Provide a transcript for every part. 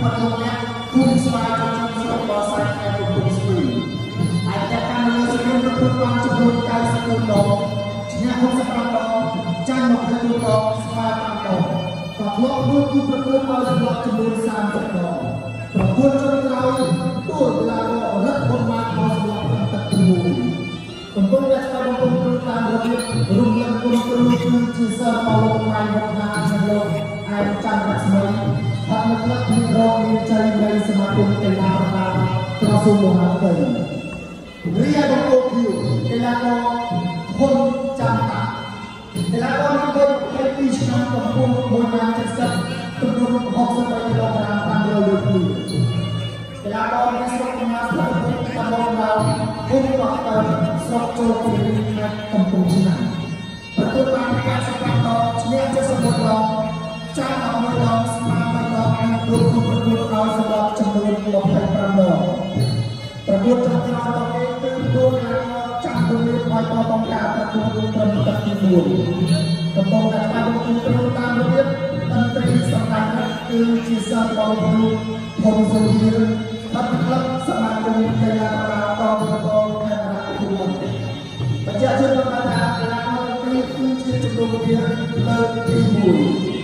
ផុតលោកអ្នកគុំស្វាយចូលជុំស្រុកបរសៃខេត្តកំពង់ស្ពឺហើយតែកម្មវិធីសកម្មប្រកួតបានចំនួន94ដងឈ្នះ65ដងចាញ់22ដងស្មើ5ដងក៏ធ្លាប់ធ្វើគូប្រកួតឲ្យសម្រាប់ចំនួន30ដងប្រកួតចុងក្រោយទួលកីឡាកររឹកបុនបានមកសម្រាប់ទឹកទី1កំពុងតែស្វែងរកព្រឹត្តិការណ៍របៀបរំលឹកគុំគ្រូគឺជាសិស្សមកលោកម៉ៃមកថានិងលោកឯកច័ន្ទរស្មីថានៅក្លឹបនេះរកមានជ័យនៃសមាគមកីឡាប្រដាល់ក្រសួងមហាផ្ទៃរីឯបង្គោលខៀវកីឡាករហ៊ុនចាំតាកីឡាករនេះដូច22ឆ្នាំកំពុង170ទម្ងន់63គីឡូក្រាមតាមលើលើគ្នាកីឡាករនេះស្រុកកំណើតប្រទេសតំបន់ដល់ភូមិបោះតើស្រុកចូលគិរីខេត្តកំពង់ឆ្នាំងប្រកួតបាន85ដងឈ្នះ71ដងចាញ់11ដងស្មើ3ដងហើយរួមប្រកួតឲ្យសម្រាប់ចំនួន25ដងប្រកួតចុងក្រោយរបស់គេគឺគោលកីឡាករចាំទូលាឲ្យបបបង្ការប្រកួតត្រឹមទឹកទី4កំពុងតែបានរកគូតាមរបៀបតន្ត្រីសម្រាប់គឺជាសិស្សរបស់គ្រូភូមិសុធាអភិក្លឹបសមាគមកីឡាប្រដាល់កងទ័ពខេត្តរតនគិរីបញ្ជាក់ជូនដល់ថាកីឡាករទាំងពីរគឺជាចំនួនវាលើកទី1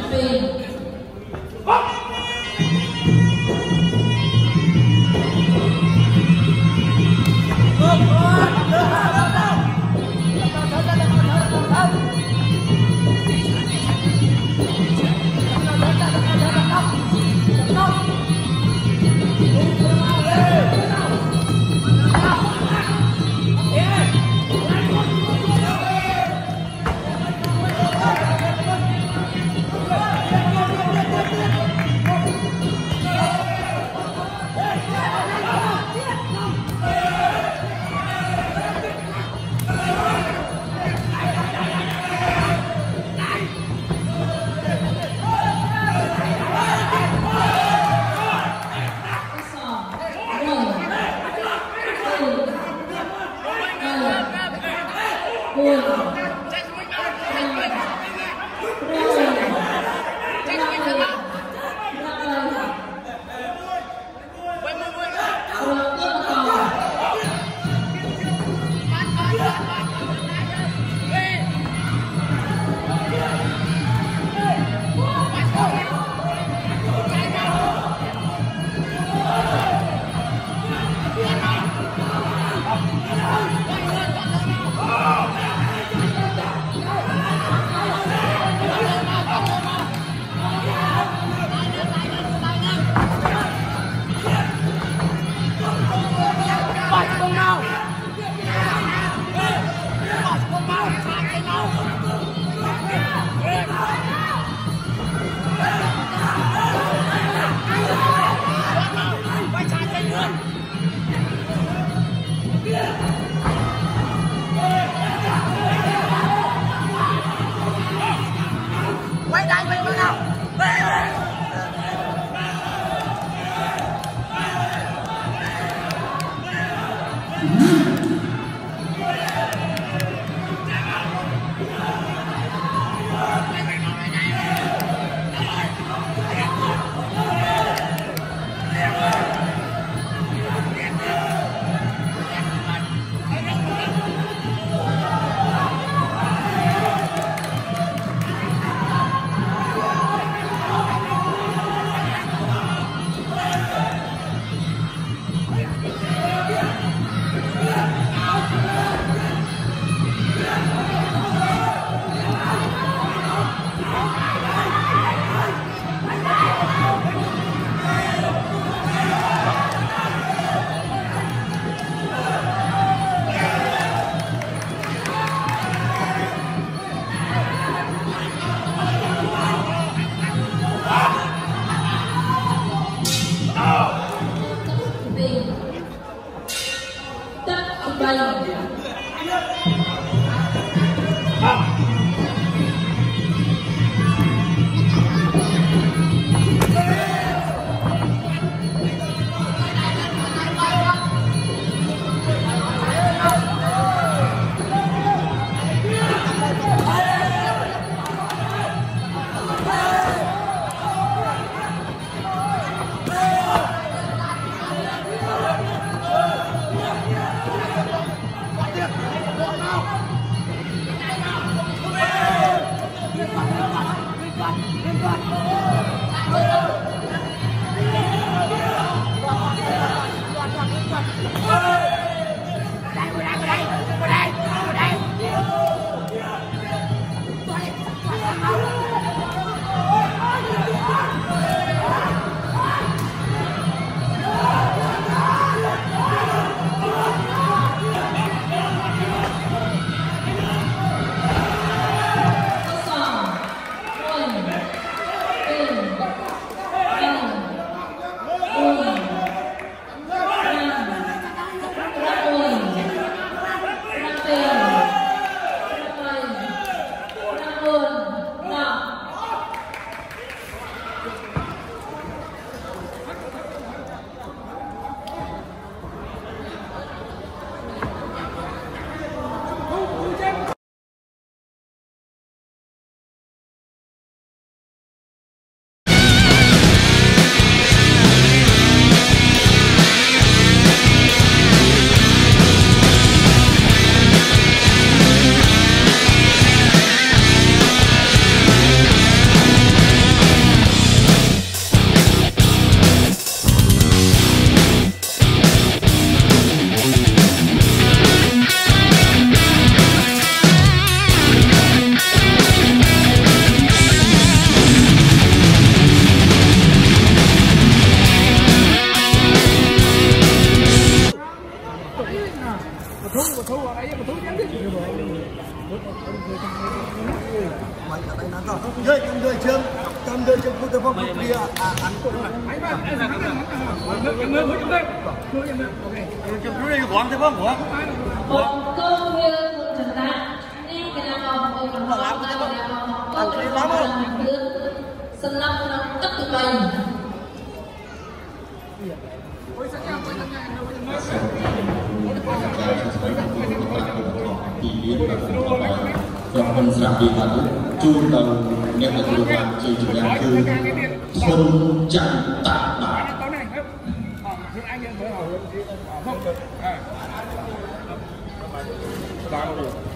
Hãy subscribe cho kênh Ghiền Mì Gõ để không bỏ lỡ chơi cầm đôi chương tôi phong đi ăn cũng là chương đây quán thế phong của một câu như một trận đá đi cái nào một cái nào một cái nào sân lâm nó cất từ đây trong phần sạp đi vào chung tầng nhận được điều hành chương trình nhà thư thôn chăn tạ bản